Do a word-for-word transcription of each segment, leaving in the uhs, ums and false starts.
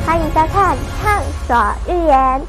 欢迎收看《畅所欲言》。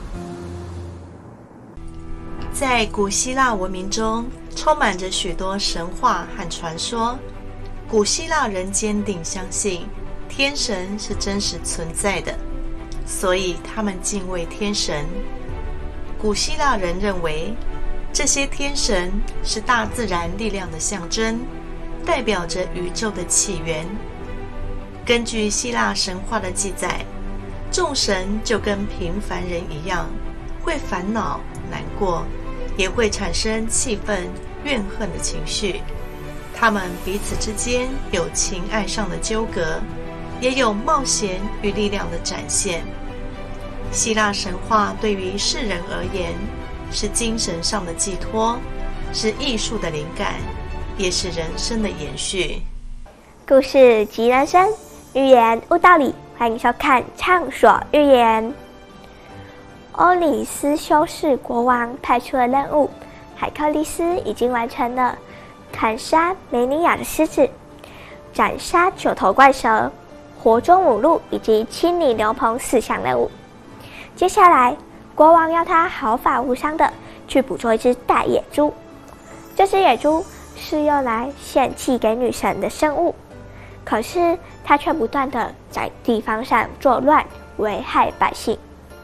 在古希腊文明中，充满着许多神话和传说。古希腊人坚定相信天神是真实存在的，所以他们敬畏天神。古希腊人认为，这些天神是大自然力量的象征，代表着宇宙的起源。根据希腊神话的记载，众神就跟平凡人一样，会烦恼、难过，也会产生气愤、怨恨的情绪。他们彼此之间有情爱上的纠葛，也有冒险与力量的展现。希腊神话对于世人而言，是精神上的寄托，是艺术的灵感，也是人生的延续。 故事即人生，寓言悟道理，欢迎收看《畅所欲言》。欧里斯修士国王派出了任务，海克力斯已经完成了砍杀梅尼亚的狮子，斩杀九头怪蛇，活捉母鹿以及清理牛棚四项任务。接下来，国王要他毫发无伤的去捕捉一只大野猪。这只野猪是用来献祭给女神的生物，可是他却不断的在地方上作乱，危害百姓。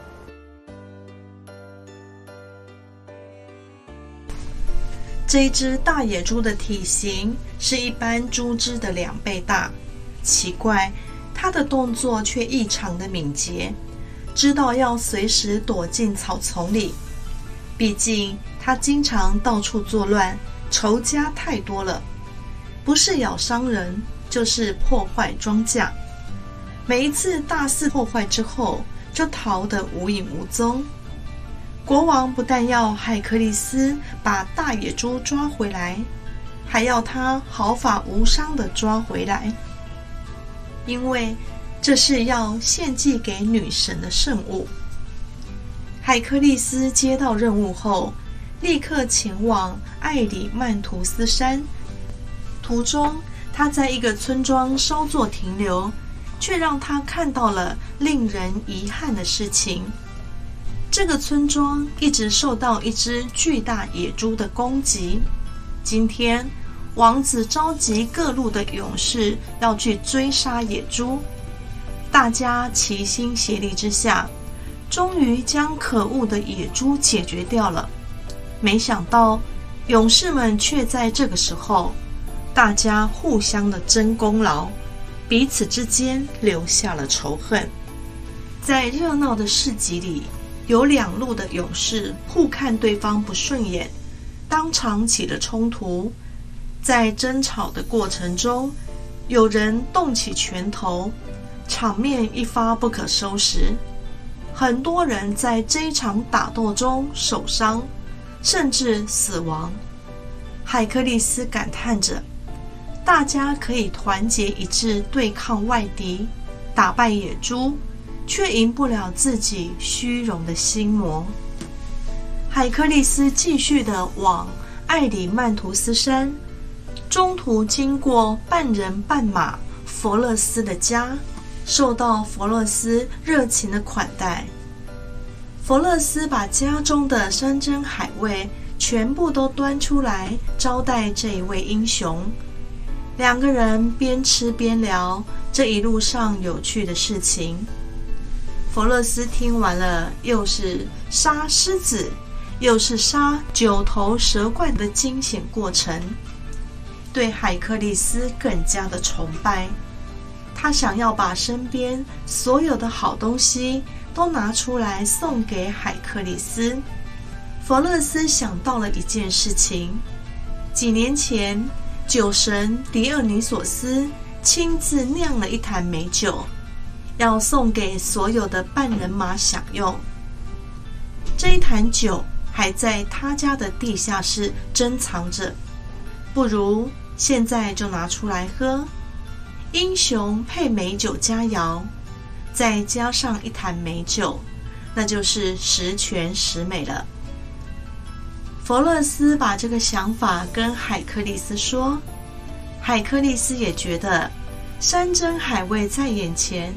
这一只大野猪的体型是一般猪只的两倍大，奇怪，它的动作却异常的敏捷，知道要随时躲进草丛里。毕竟它经常到处作乱，仇家太多了，不是咬伤人，就是破坏庄稼。每一次大肆破坏之后，就逃得无影无踪。国王不但要海克力斯把大野猪抓回来，还要他毫发无伤地抓回来，因为这是要献祭给女神的圣物。海克力斯接到任务后，立刻前往艾里曼图斯山。途中，他在一个村庄稍作停留，却让他看到了令人遗憾的事情。这个村庄一直受到一只巨大野猪的攻击。今天，王子召集各路的勇士要去追杀野猪。大家齐心协力之下，终于将可恶的野猪解决掉了。没想到，勇士们却在这个时候，大家互相的争功劳，彼此之间留下了仇恨。在热闹的市集里，有两路的勇士互看对方不顺眼，当场起了冲突。在争吵的过程中，有人动起拳头，场面一发不可收拾。很多人在这一场打斗中受伤，甚至死亡。海克力斯感叹着，大家可以团结一致对抗外敌，打败野猪，却赢不了自己虚荣的心魔。海克力斯继续地往艾里曼图斯山，中途经过半人半马佛勒斯的家，受到佛勒斯热情的款待。佛勒斯把家中的山珍海味全部都端出来招待这一位英雄。两个人边吃边聊这一路上有趣的事情。佛勒斯听完了，又是杀狮子，又是杀九头蛇怪的惊险过程，对海克力斯更加的崇拜。他想要把身边所有的好东西都拿出来送给海克力斯。佛勒斯想到了一件事情，几年前酒神狄厄尼索斯亲自酿了一坛美酒，要送给所有的半人马享用。这一坛酒还在他家的地下室珍藏着，不如现在就拿出来喝。英雄配美酒佳肴，再加上一坛美酒，那就是十全十美了。佛勒斯把这个想法跟海克力斯说，海克力斯也觉得山珍海味在眼前，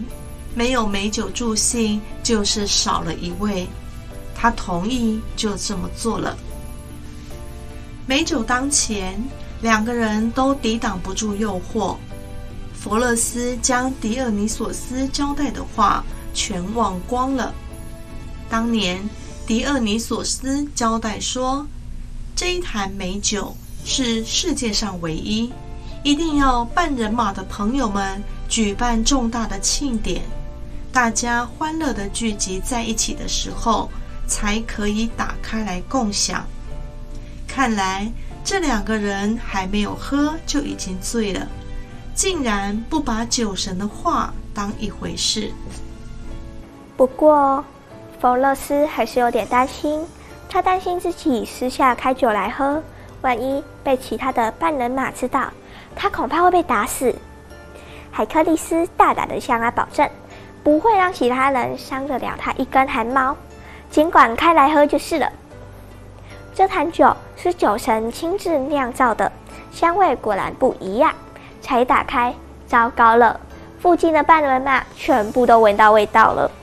没有美酒助兴，就是少了一味。他同意就这么做了。美酒当前，两个人都抵挡不住诱惑。佛勒斯将狄俄尼索斯交代的话全忘光了。当年狄俄尼索斯交代说，这一坛美酒是世界上唯一，一定要半人马的朋友们举办重大的庆典，大家欢乐地聚集在一起的时候，才可以打开来共享。看来这两个人还没有喝就已经醉了，竟然不把酒神的话当一回事。 不过佛勒斯还是有点担心，他担心自己私下开酒来喝，万一被其他的半人马知道，他恐怕会被打死。海克力斯大胆地向他保证，不会让其他人伤得了他一根汗毛，尽管开来喝就是了。这坛酒是酒神亲自酿造的，香味果然不一样。才打开，糟糕了，附近的半人马全部都闻到味道了。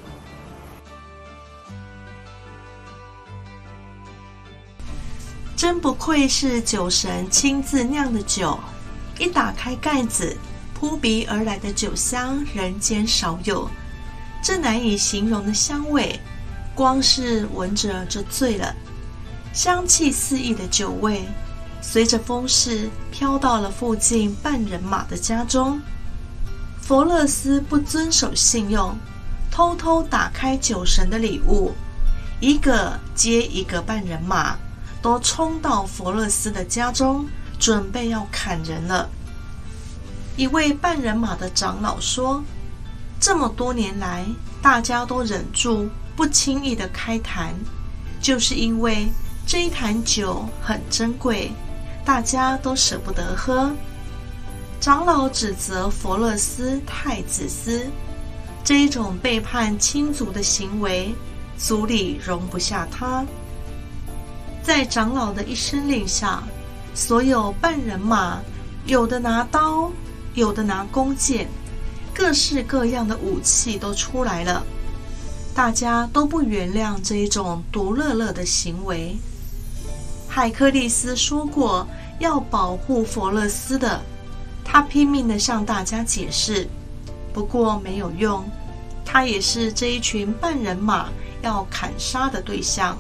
真不愧是酒神亲自酿的酒，一打开盖子，扑鼻而来的酒香人间少有，这难以形容的香味，光是闻着就醉了。香气四溢的酒味随着风势飘到了附近半人马的家中。佛勒斯不遵守信用，偷偷打开酒神的礼物，一个接一个半人马都冲到佛勒斯的家中，准备要砍人了。一位半人马的长老说，这么多年来大家都忍住不轻易的开坛，就是因为这一坛酒很珍贵，大家都舍不得喝。长老指责佛勒斯太自私，这一种背叛亲族的行为，族里容不下他。在长老的一声令下，所有半人马有的拿刀，有的拿弓箭，各式各样的武器都出来了。大家都不原谅这一种独乐乐的行为。海克力斯说过要保护佛勒斯的，他拼命地向大家解释，不过没有用，他也是这一群半人马要砍杀的对象。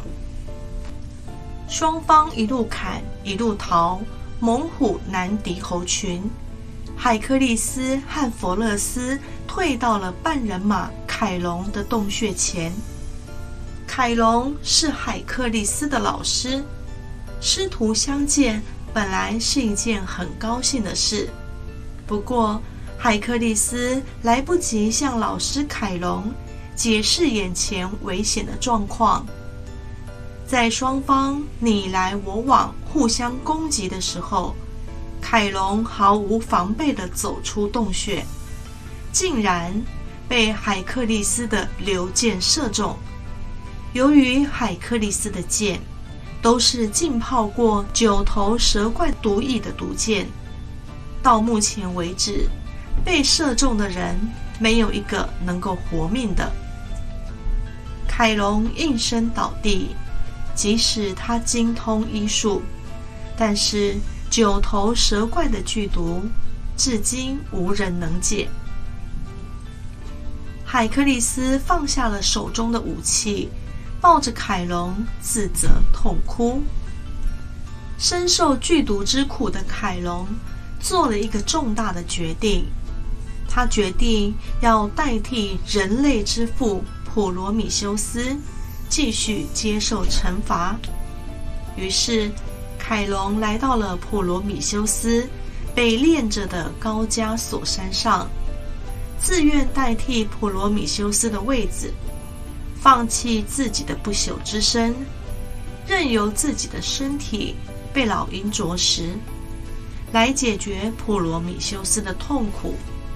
双方一路砍一路逃，猛虎难敌猴群。海克力斯和佛勒斯退到了半人马凯龙的洞穴前。凯龙是海克力斯的老师，师徒相见本来是一件很高兴的事，不过海克力斯来不及向老师凯龙解释眼前危险的状况，在双方你来我往互相攻击的时候，凯龙毫无防备地走出洞穴，竟然被海克力斯的流箭射中。由于海克力斯的箭都是浸泡过九头蛇怪毒液的毒箭，到目前为止被射中的人没有一个能够活命的。凯龙应声倒地，即使他精通医术，但是九头蛇怪的剧毒至今无人能解。海克力斯放下了手中的武器，抱着凯龙自责痛哭。深受剧毒之苦的凯龙做了一个重大的决定，他决定要代替人类之父普罗米修斯继续接受惩罚。于是凯龙来到了普罗米修斯被炼着的高加索山上，自愿代替普罗米修斯的位子，放弃自己的不朽之身，任由自己的身体被老鹰啄食，来解决普罗米修斯的痛苦。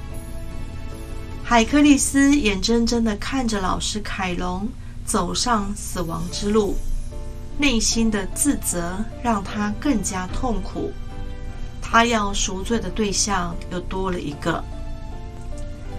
海克力斯眼睁睁地看着老师凯龙走上死亡之路，内心的自责让他更加痛苦。他要赎罪的对象又多了一个。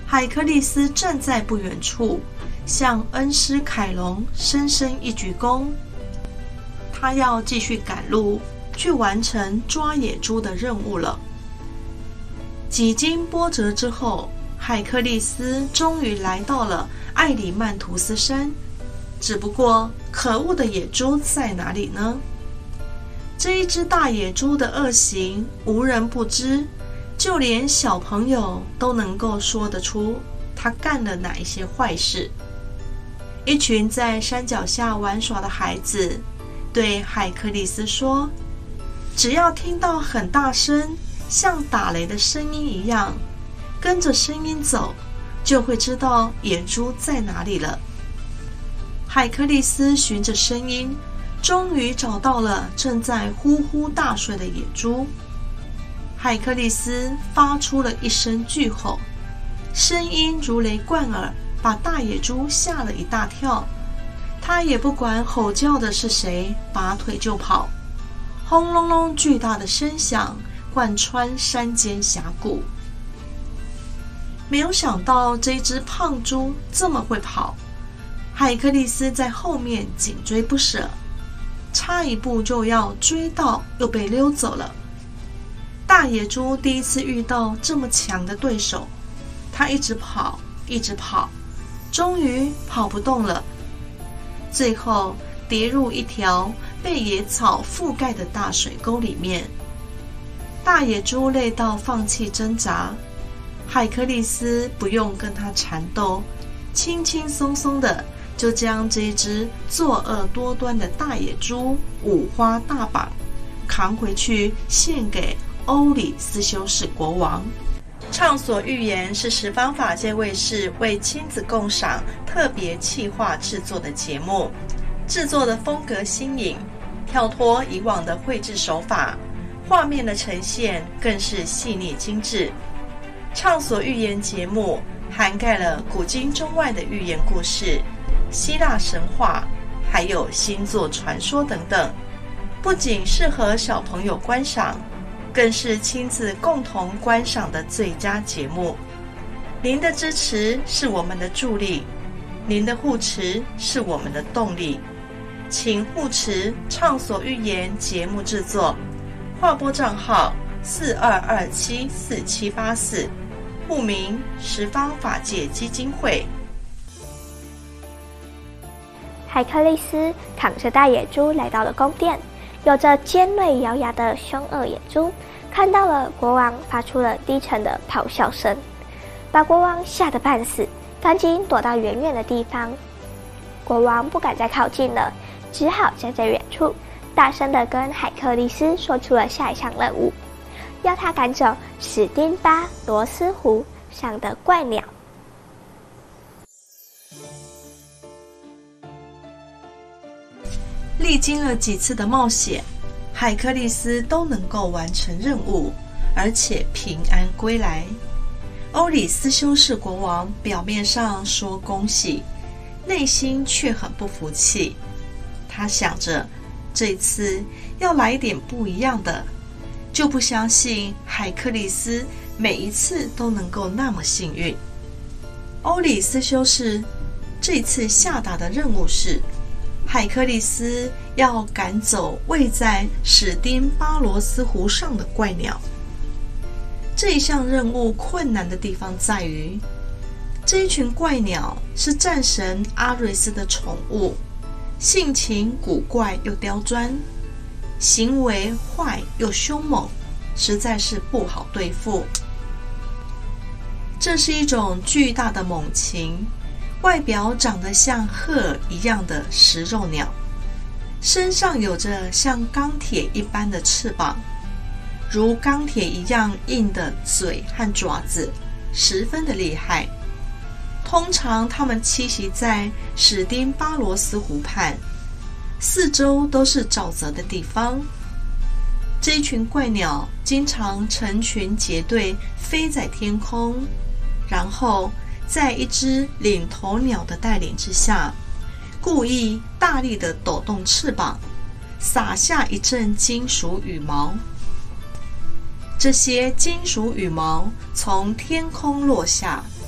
海克力斯站在不远处，向恩师凯龙深深一鞠躬。他要继续赶路，去完成抓野猪的任务了。几经波折之后，海克力斯终于来到了艾里曼图斯山。只不过，可恶的野猪在哪里呢？这一只大野猪的恶行无人不知，就连小朋友都能够说得出他干了哪一些坏事。一群在山脚下玩耍的孩子对海克力斯说，只要听到很大声像打雷的声音一样，跟着声音走，就会知道野猪在哪里了。海克力斯循着声音，终于找到了正在呼呼大睡的野猪。海克力斯发出了一声巨吼，声音如雷贯耳，把大野猪吓了一大跳。他也不管吼叫的是谁，拔腿就跑。轰隆隆巨大的声响贯穿山间峡谷。没有想到这只胖猪这么会跑，海克力斯在后面紧追不舍，差一步就要追到，又被溜走了。大野猪第一次遇到这么强的对手，他一直跑，一直跑，终于跑不动了，最后跌入一条被野草覆盖的大水沟里面。大野猪累到放弃挣扎，海克力斯不用跟他缠斗，轻轻松松的就将这一只作恶多端的大野猪五花大绑扛回去，献给欧里斯修士国王。畅所欲言是十方法界卫视为亲子共赏特别企划制作的节目，制作的风格新颖，跳脱以往的绘制手法，画面的呈现更是细腻精致。畅所欲言节目涵盖了古今中外的寓言故事、希腊神话，还有星座传说等等，不仅适合小朋友观赏，更是亲子共同观赏的最佳节目。您的支持是我们的助力，您的护持是我们的动力，请护持畅所欲言节目制作，划拨账号四二二七四七八四，户名十方法界基金会。 海克力斯扛着大野猪来到了宫殿，有着尖锐獠牙的凶恶野猪看到了国王，发出了低沉的咆哮声，把国王吓得半死，赶紧躲到远远的地方。国王不敢再靠近了，只好站在远处，大声地跟海克力斯说出了下一项任务，要他赶走史丁巴罗斯湖上的怪鸟。 历经了几次的冒险，海克力斯都能够完成任务，而且平安归来。欧里斯修士国王表面上说恭喜，内心却很不服气。他想着这次要来点不一样的，就不相信海克力斯每一次都能够那么幸运。欧里斯修士这次下达的任务是，海克力斯要赶走位在史丁巴罗斯湖上的怪鸟。这一项任务困难的地方在于，这一群怪鸟是战神阿瑞斯的宠物，性情古怪又刁钻，行为坏又凶猛，实在是不好对付。这是一种巨大的猛禽，外表长得像鹤儿一样的食肉鸟，身上有着像钢铁一般的翅膀，如钢铁一样硬的嘴和爪子，十分的厉害。通常它们栖息在史丁巴罗斯湖畔，四周都是沼泽的地方。这一群怪鸟经常成群结队飞在天空，然后在一只领头鸟的带领之下，故意大力地抖动翅膀，撒下一阵金属羽毛。这些金属羽毛从天空落下，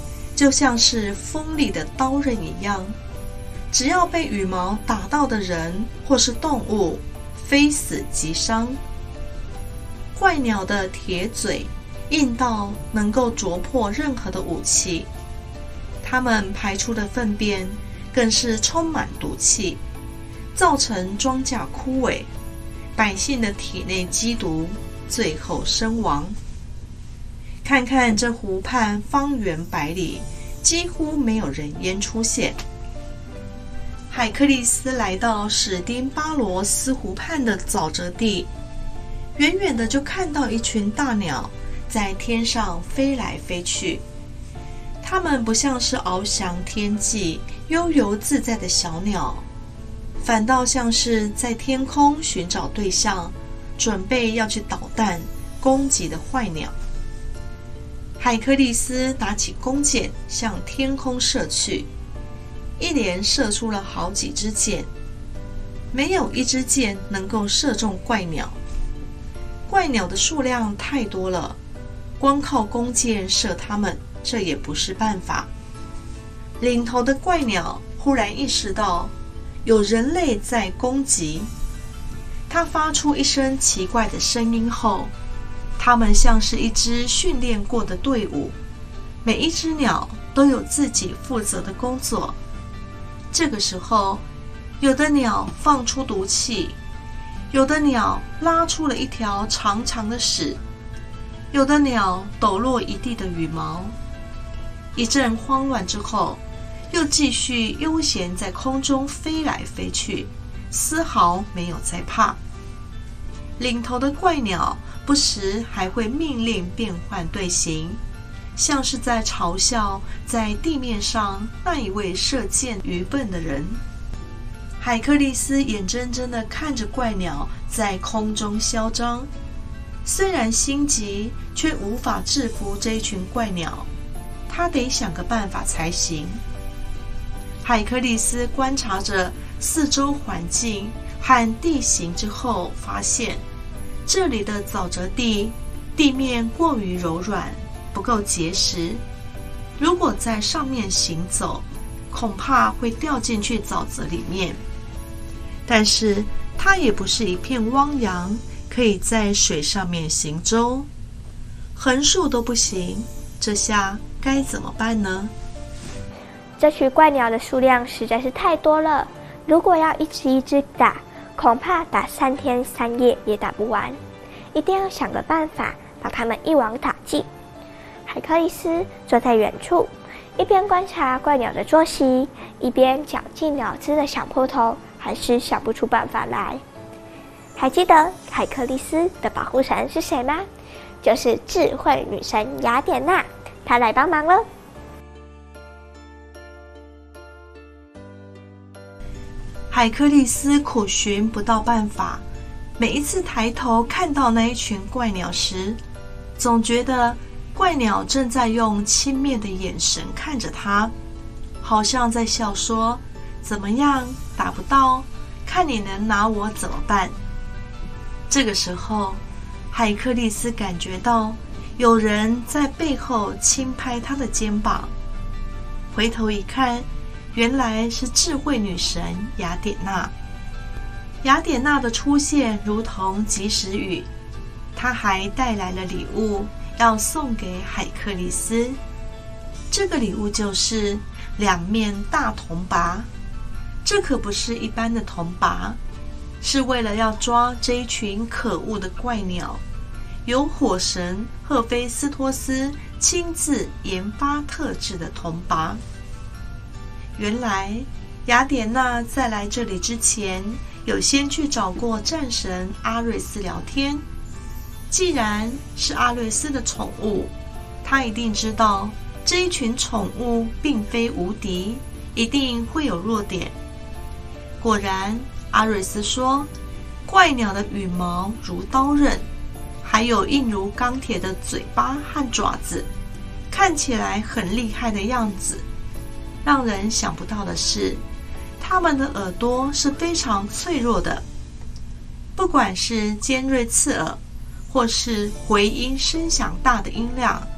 就像是锋利的刀刃一样，只要被羽毛打到的人或是动物，非死即伤。怪鸟的铁嘴硬到能够啄破任何的武器，它们排出的粪便更是充满毒气，造成庄稼枯萎，百姓的体内积毒，最后身亡。看看这湖畔方圆百里几乎没有人烟出现。海克力斯来到史丁巴罗斯湖畔的沼泽地，远远的就看到一群大鸟在天上飞来飞去。它们不像是翱翔天际悠游自在的小鸟，反倒像是在天空寻找对象，准备要去捣蛋攻击的坏鸟。海克力斯拿起弓箭向天空射去，一连射出了好几支箭，没有一支箭能够射中怪鸟。怪鸟的数量太多了，光靠弓箭射它们，这也不是办法。领头的怪鸟忽然意识到有人类在攻击，它发出一声奇怪的声音后，它们像是一支训练过的队伍，每一只鸟都有自己负责的工作。这个时候，有的鸟放出毒气，有的鸟拉出了一条长长的屎，有的鸟抖落一地的羽毛。一阵慌乱之后，又继续悠闲在空中飞来飞去，丝毫没有在怕。领头的怪鸟不时还会命令变换队形，像是在嘲笑在地面上那一位射箭愚笨的人。海克力斯眼睁睁地看着怪鸟在空中嚣张，虽然心急，却无法制服这一群怪鸟，他得想个办法才行。海克力斯观察着四周环境和地形之后，发现这里的沼泽地地面过于柔软，不够结实，如果在上面行走，恐怕会掉进去沼泽里面。但是它也不是一片汪洋，可以在水上面行舟，横竖都不行，这下该怎么办呢？ 这群怪鸟的数量实在是太多了，如果要一只一只打，恐怕打三天三夜也打不完，一定要想个办法把它们一网打尽。海克力斯坐在远处，一边观察怪鸟的作息，一边绞尽脑汁的想破头，还是想不出办法来。还记得海克力斯的保护神是谁吗？就是智慧女神雅典娜，她来帮忙了。 海克力斯苦寻不到办法，每一次抬头看到那一群怪鸟时，总觉得怪鸟正在用轻蔑的眼神看着他，好像在笑说：怎么样，打不到，看你能拿我怎么办。这个时候，海克力斯感觉到有人在背后轻拍他的肩膀，回头一看，原来是智慧女神雅典娜。雅典娜的出现如同及时雨，她还带来了礼物要送给海克力斯。这个礼物就是两面大铜拔，这可不是一般的铜拔，是为了要抓这一群可恶的怪鸟，由火神赫菲斯托斯亲自研发特制的铜拔。原来雅典娜在来这里之前，有先去找过战神阿瑞斯聊天。既然是阿瑞斯的宠物，她一定知道这一群宠物并非无敌，一定会有弱点。果然，阿瑞斯说，怪鸟的羽毛如刀刃，还有硬如钢铁的嘴巴和爪子，看起来很厉害的样子。让人想不到的是，它们的耳朵是非常脆弱的，不管是尖锐刺耳，或是回音声响大的音量，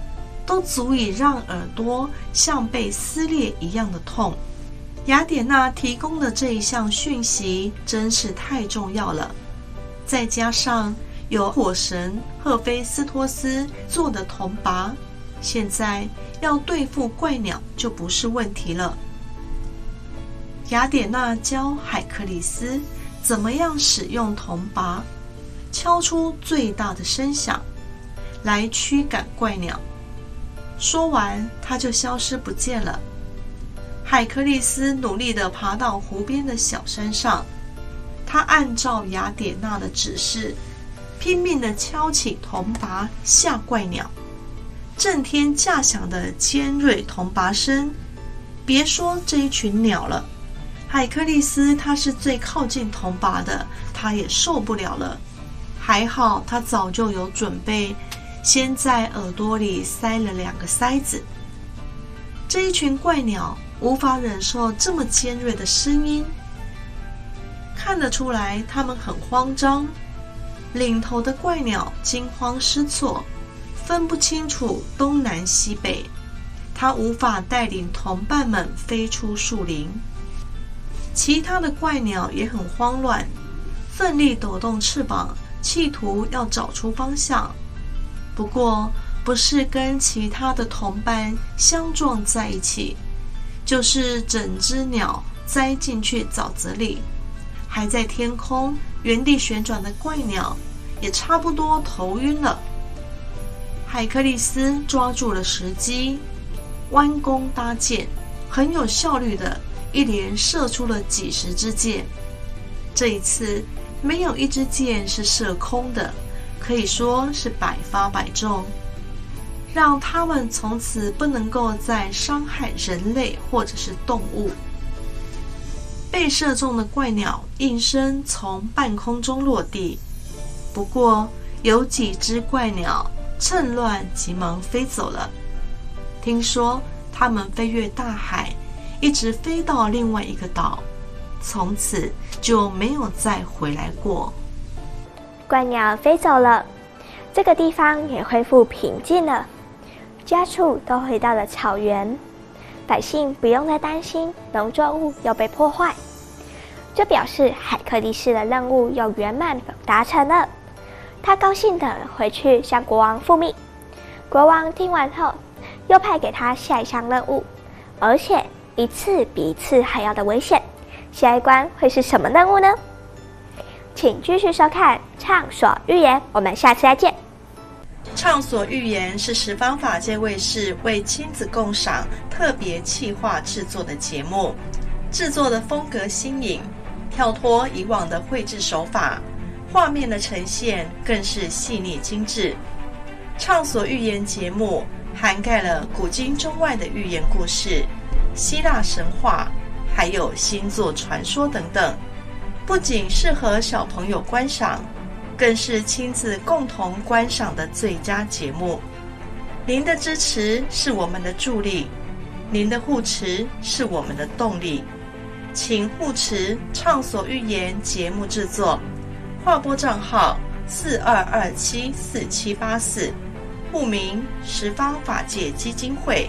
都足以让耳朵像被撕裂一样的痛。雅典娜提供的这一项讯息真是太重要了，再加上有火神赫菲斯托斯做的铜钹，现在要对付怪鸟就不是问题了。雅典娜教海克力斯怎么样使用铜钹，敲出最大的声响，来驱赶怪鸟。说完，他就消失不见了。海克力斯努力地爬到湖边的小山上，他按照雅典娜的指示，拼命地敲起铜钹吓怪鸟。震天价响的尖锐铜钹声，别说这一群鸟了，海克力斯他是最靠近铜钹的，他也受不了了。还好他早就有准备，先在耳朵里塞了两个塞子。这一群怪鸟无法忍受这么尖锐的声音，看得出来他们很慌张。领头的怪鸟惊慌失措，分不清楚东南西北，它无法带领同伴们飞出树林。其他的怪鸟也很慌乱，奋力抖动翅膀，企图要找出方向。不过不是跟其他的同伴相撞在一起，就是整只鸟栽进去沼泽里。还在天空原地旋转的怪鸟也差不多头晕了。海克力斯抓住了时机，弯弓搭箭，很有效率的一连射出了几十支箭。这一次没有一支箭是射空的，可以说是百发百中，让他们从此不能够再伤害人类或者是动物。被射中的怪鸟应声从半空中落地，不过有几只怪鸟趁乱急忙飞走了。听说它们飞越大海，一直飞到另外一个岛，从此就没有再回来过。 怪鸟飞走了，这个地方也恢复平静了，家畜都回到了草原，百姓不用再担心农作物要被破坏，这表示海克力斯的任务又圆满达成了。他高兴地回去向国王复命。国王听完后，又派给他下一项任务，而且一次比一次还要的危险。下一关会是什么任务呢？请继续收看《畅所欲言》，我们下次再见。 畅所欲言是十方法界卫视为亲子共赏特别企划制作的节目，制作的风格新颖，跳脱以往的绘制手法，画面的呈现更是细腻精致。畅所欲言节目涵盖了古今中外的寓言故事、希腊神话，还有星座传说等等，不仅适合小朋友观赏，更是亲子共同观赏的最佳节目。您的支持是我们的助力，您的护持是我们的动力，请护持畅所欲言节目制作，划拨账号四二二七四七八四，户名十方法界基金会。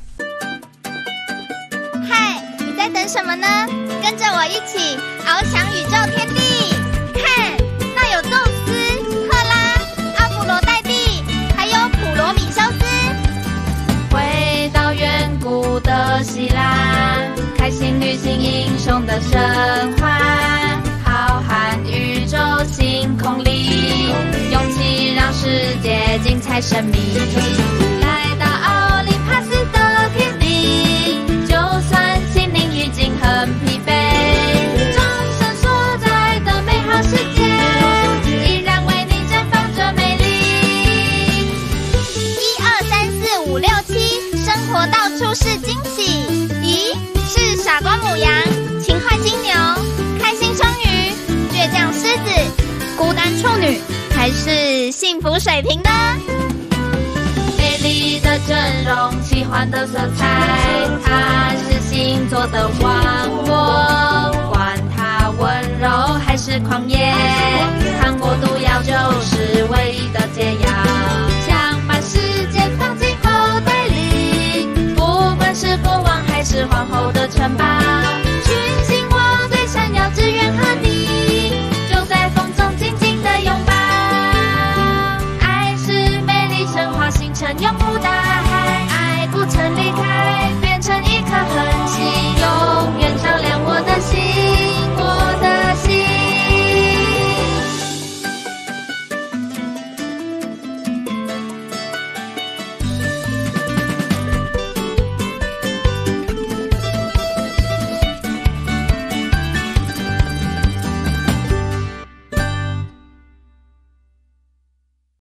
嗨，你在等什么呢？跟着我一起翱翔宇宙天地，看，那有宙斯、赫拉、阿芙罗黛蒂，还有普罗米修斯。 回到远古的希腊，开心旅行英雄的神话，浩瀚宇宙星空里，勇气让世界精彩神秘。来到奥林帕斯的天地，就算心灵已经很疲惫，众神所在的美好世界，依然为你绽放着美丽。 一二三四五六七，生活到处是惊喜。咦，是傻瓜母羊、勤快金牛、开心双鱼、倔强狮子、孤单处女，还是幸福水瓶呢？ 美丽的阵容，奇幻的色彩，它是星座的王国，管它温柔还是狂野，抗过毒药就是唯一的解药，想把世界放进后城堡。